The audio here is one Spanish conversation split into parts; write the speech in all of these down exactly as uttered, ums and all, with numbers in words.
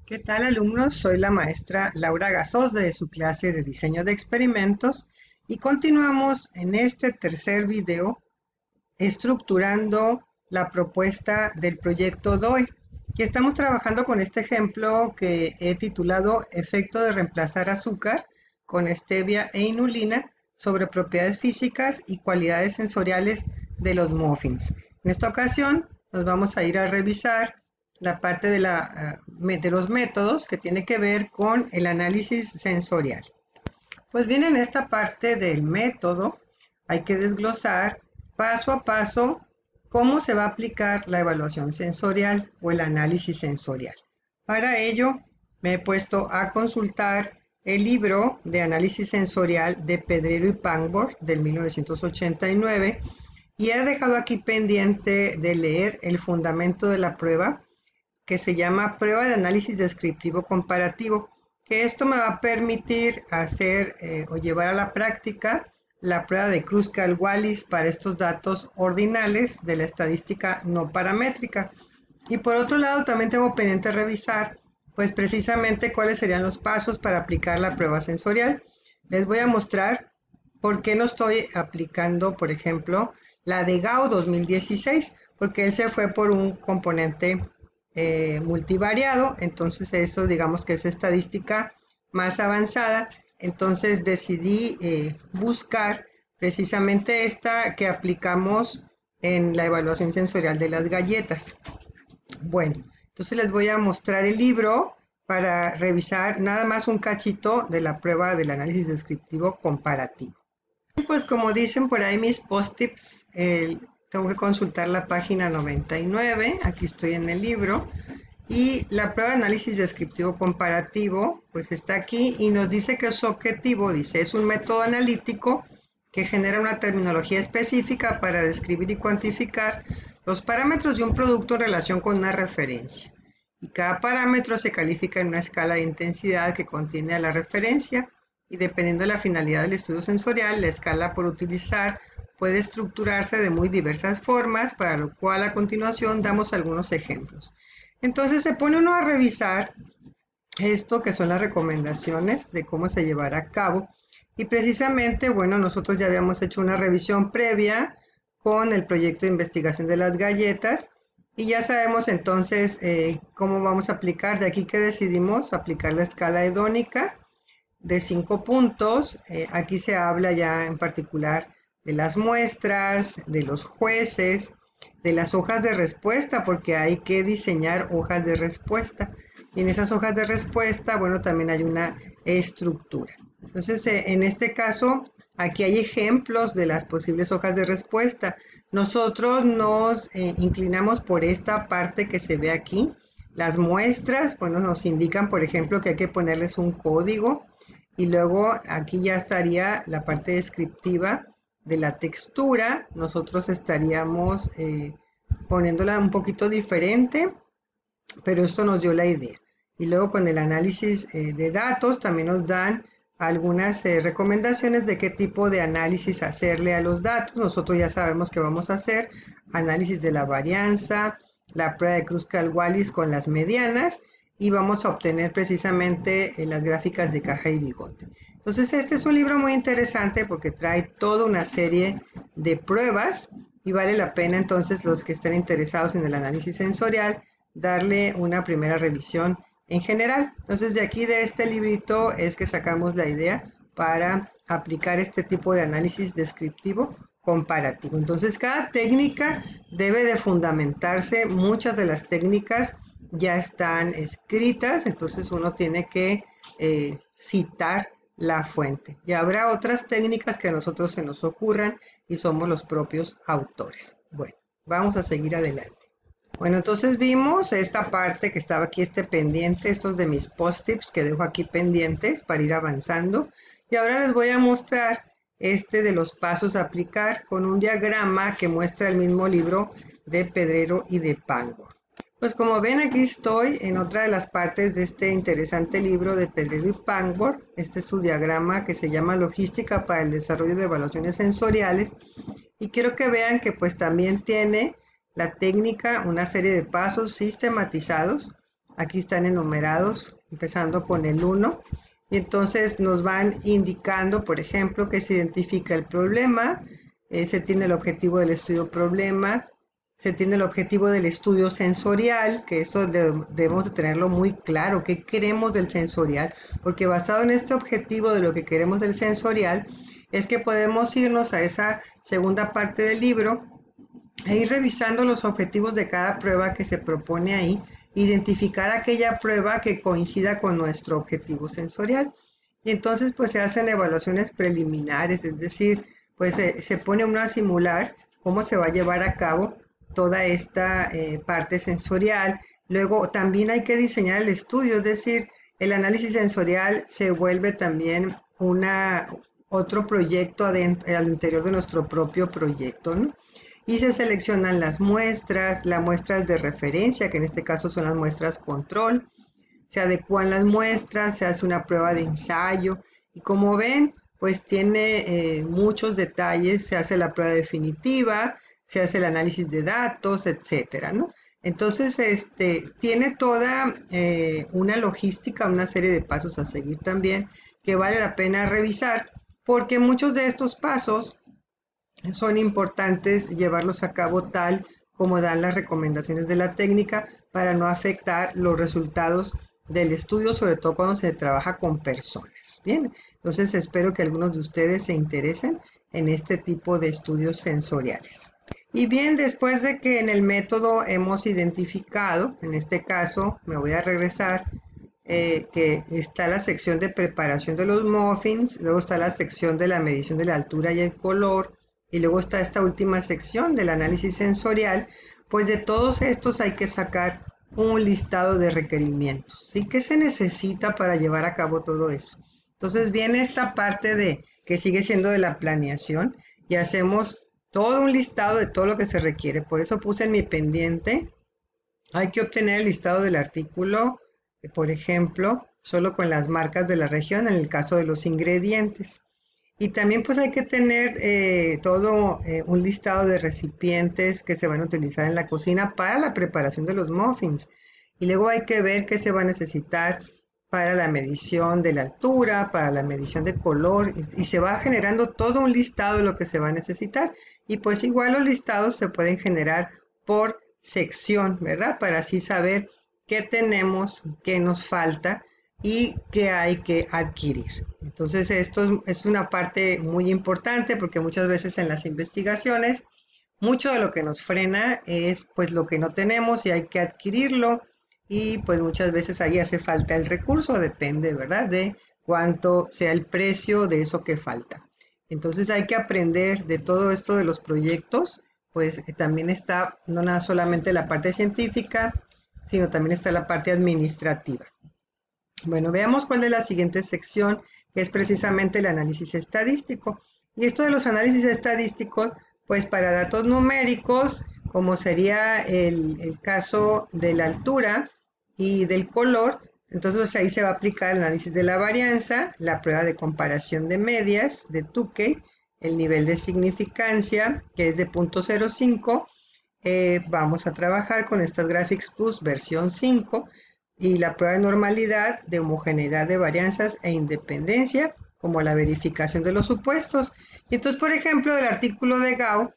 ¿Qué tal, alumnos? Soy la maestra Laura Gasos de su clase de diseño de experimentos y continuamos en este tercer video estructurando la propuesta del proyecto D O E. Y estamos trabajando con este ejemplo que he titulado Efecto de reemplazar azúcar con stevia e inulina sobre propiedades físicas y cualidades sensoriales de los muffins. En esta ocasión nos vamos a ir a revisar la parte de, la, uh, de los métodos que tiene que ver con el análisis sensorial. Pues bien, en esta parte del método hay que desglosar paso a paso cómo se va a aplicar la evaluación sensorial o el análisis sensorial. Para ello me he puesto a consultar el libro de análisis sensorial de Pedrero y Pangborn del mil novecientos ochenta y nueve y he dejado aquí pendiente de leer el fundamento de la prueba que se llama prueba de análisis descriptivo comparativo, que esto me va a permitir hacer eh, o llevar a la práctica la prueba de Kruskal-Wallis para estos datos ordinales de la estadística no paramétrica. Y por otro lado también tengo pendiente revisar pues precisamente cuáles serían los pasos para aplicar la prueba sensorial. Les voy a mostrar por qué no estoy aplicando, por ejemplo, la de Gao dos mil dieciséis, porque él se fue por un componente Eh, multivariado, entonces eso digamos que es estadística más avanzada, entonces decidí eh, buscar precisamente esta que aplicamos en la evaluación sensorial de las galletas. Bueno, entonces les voy a mostrar el libro para revisar nada más un cachito de la prueba del análisis descriptivo comparativo. Pues como dicen por ahí mis post-tips, eh, tengo que consultar la página noventa y nueve, aquí estoy en el libro, y la prueba de análisis descriptivo comparativo, pues está aquí y nos dice que su objetivo, dice, es un método analítico que genera una terminología específica para describir y cuantificar los parámetros de un producto en relación con una referencia. Y cada parámetro se califica en una escala de intensidad que contiene a la referencia y dependiendo de la finalidad del estudio sensorial, la escala por utilizar puede estructurarse de muy diversas formas, para lo cual a continuación damos algunos ejemplos. Entonces se pone uno a revisar esto que son las recomendaciones de cómo se llevará a cabo y precisamente, bueno, nosotros ya habíamos hecho una revisión previa con el proyecto de investigación de las galletas y ya sabemos entonces eh, cómo vamos a aplicar. De aquí que decidimos aplicar la escala hedónica de cinco puntos. Eh, aquí se habla ya en particular de las muestras, de los jueces, de las hojas de respuesta, porque hay que diseñar hojas de respuesta. Y en esas hojas de respuesta, bueno, también hay una estructura. Entonces, eh, en este caso, aquí hay ejemplos de las posibles hojas de respuesta. Nosotros nos eh, inclinamos por esta parte que se ve aquí. Las muestras, bueno, nos indican, por ejemplo, que hay que ponerles un código. Y luego aquí ya estaría la parte descriptiva de la textura. Nosotros estaríamos eh, poniéndola un poquito diferente, pero esto nos dio la idea. Y luego con el análisis eh, de datos también nos dan algunas eh, recomendaciones de qué tipo de análisis hacerle a los datos. Nosotros ya sabemos que vamos a hacer análisis de la varianza, la prueba de Kruskal-Wallis con las medianas y vamos a obtener precisamente eh, las gráficas de caja y bigote. Entonces este es un libro muy interesante porque trae toda una serie de pruebas y vale la pena entonces los que estén interesados en el análisis sensorial darle una primera revisión en general. Entonces de aquí de este librito es que sacamos la idea para aplicar este tipo de análisis descriptivo comparativo. Entonces cada técnica debe de fundamentarse, muchas de las técnicas ya están escritas, entonces uno tiene que eh, citar la fuente. Y habrá otras técnicas que a nosotros se nos ocurran y somos los propios autores. Bueno, vamos a seguir adelante. Bueno, entonces vimos esta parte que estaba aquí, este pendiente, estos de mis post-tips que dejo aquí pendientes para ir avanzando. Y ahora les voy a mostrar este de los pasos a aplicar con un diagrama que muestra el mismo libro de Pedrero y de Pangborn. Pues como ven, aquí estoy en otra de las partes de este interesante libro de Pedrero y Pangborn. Este es su diagrama que se llama Logística para el Desarrollo de Evaluaciones Sensoriales. Y quiero que vean que pues también tiene la técnica, una serie de pasos sistematizados Aquí están enumerados, empezando con el uno. Y entonces nos van indicando, por ejemplo, que se identifica el problema, eh, se tiene el objetivo del estudio problema, se tiene el objetivo del estudio sensorial, que eso de, debemos de tenerlo muy claro, qué queremos del sensorial, porque basado en este objetivo de lo que queremos del sensorial, es que podemos irnos a esa segunda parte del libro e ir revisando los objetivos de cada prueba que se propone ahí, identificar aquella prueba que coincida con nuestro objetivo sensorial. Y entonces pues se hacen evaluaciones preliminares, es decir, pues se, se pone uno a simular cómo se va a llevar a cabo toda esta eh, parte sensorial. Luego también hay que diseñar el estudio, es decir, el análisis sensorial se vuelve también una, otro proyecto adentro, al interior de nuestro propio proyecto, ¿no? Y se seleccionan las muestras, las muestras de referencia, que en este caso son las muestras control, se adecuan las muestras, se hace una prueba de ensayo y como ven, pues tiene eh, muchos detalles, se hace la prueba definitiva, se hace el análisis de datos, etcétera, ¿no? Entonces, este, tiene toda eh, una logística, una serie de pasos a seguir también, que vale la pena revisar, porque muchos de estos pasos son importantes llevarlos a cabo tal como dan las recomendaciones de la técnica para no afectar los resultados del estudio, sobre todo cuando se trabaja con personas. Bien, entonces espero que algunos de ustedes se interesen en este tipo de estudios sensoriales. Y bien, después de que en el método hemos identificado, en este caso me voy a regresar, eh, que está la sección de preparación de los muffins, luego está la sección de la medición de la altura y el color, y luego está esta última sección del análisis sensorial, pues de todos estos hay que sacar un listado de requerimientos. ¿Sí? ¿Qué se necesita para llevar a cabo todo eso? Entonces viene esta parte de que sigue siendo de la planeación y hacemos todo un listado de todo lo que se requiere. Por eso puse en mi pendiente, hay que obtener el listado del artículo, por ejemplo, solo con las marcas de la región en el caso de los ingredientes. Y también pues hay que tener eh, todo eh, un listado de recipientes que se van a utilizar en la cocina para la preparación de los muffins. Y luego hay que ver qué se va a necesitar para la medición de la altura, para la medición de color, y, y se va generando todo un listado de lo que se va a necesitar. Y pues igual los listados se pueden generar por sección, ¿verdad? Para así saber qué tenemos, qué nos falta y qué hay que adquirir. Entonces esto es una parte muy importante porque muchas veces en las investigaciones mucho de lo que nos frena es pues lo que no tenemos y hay que adquirirlo y pues muchas veces ahí hace falta el recurso, depende, ¿verdad?, de cuánto sea el precio de eso que falta. Entonces hay que aprender de todo esto de los proyectos, pues también está no nada solamente la parte científica, sino también está la parte administrativa. Bueno, veamos cuál es la siguiente sección, que es precisamente el análisis estadístico. Y esto de los análisis estadísticos, pues para datos numéricos, como sería el, el caso de la altura y del color, entonces pues, ahí se va a aplicar el análisis de la varianza, la prueba de comparación de medias de Tukey, el nivel de significancia, que es de punto cero cinco. Eh, vamos a trabajar con estas Graphics Plus versión cinco, y la prueba de normalidad, de homogeneidad de varianzas e independencia, como la verificación de los supuestos. Y entonces, por ejemplo, del artículo de Gao,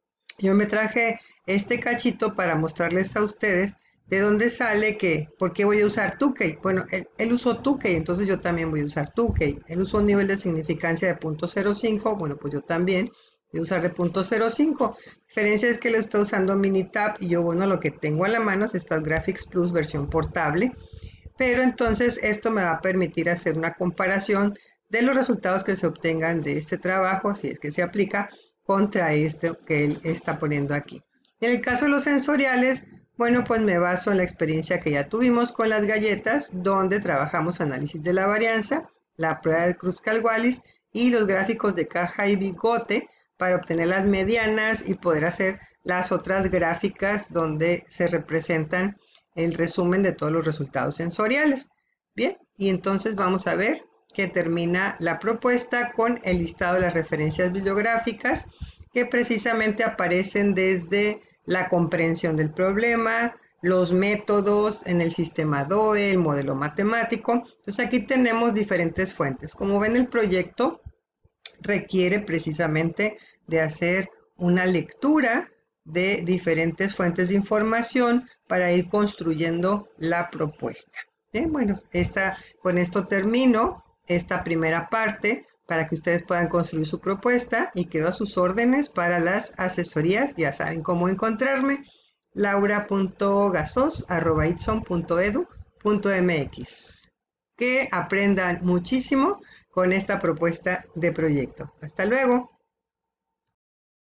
yo me traje este cachito para mostrarles a ustedes de dónde sale que, ¿por qué voy a usar Tukey? Bueno, él, él usó Tukey, entonces yo también voy a usar Tukey. Él usó un nivel de significancia de punto cero cinco, bueno, pues yo también voy a usar de punto cero cinco. La diferencia es que él está usando Minitab y yo, bueno, lo que tengo a la mano es esta Graphics Plus versión portable. Pero entonces esto me va a permitir hacer una comparación de los resultados que se obtengan de este trabajo, si es que se aplica, contra este que él está poniendo aquí. En el caso de los sensoriales, bueno, pues me baso en la experiencia que ya tuvimos con las galletas, donde trabajamos análisis de la varianza, la prueba de Kruskal-Wallis y los gráficos de caja y bigote para obtener las medianas y poder hacer las otras gráficas donde se representan el resumen de todos los resultados sensoriales. Bien, y entonces vamos a ver que termina la propuesta con el listado de las referencias bibliográficas que precisamente aparecen desde la comprensión del problema, los métodos en el sistema D O E, el modelo matemático. Entonces aquí tenemos diferentes fuentes. Como ven, el proyecto requiere precisamente de hacer una lectura de diferentes fuentes de información para ir construyendo la propuesta. Bien, bueno, esta, con esto termino esta primera parte para que ustedes puedan construir su propuesta y quedo a sus órdenes para las asesorías. Ya saben cómo encontrarme, laura punto gasos arroba itson punto edu punto mx. Que aprendan muchísimo con esta propuesta de proyecto. Hasta luego.